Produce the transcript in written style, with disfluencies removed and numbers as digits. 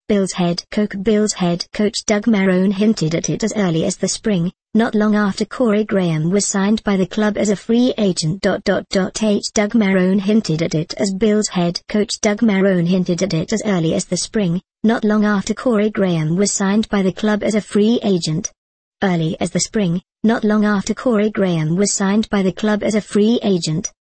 Bills head coach Doug Marrone hinted at it as early as the spring, not long after Corey Graham was signed by the club as a free agent. Doug Marrone hinted at it as Bills head coach Doug Marrone hinted at it as early as the spring, not long after Corey Graham was signed by the club as a free agent. Early as the spring, not long after Corey Graham was signed by the club as a free agent.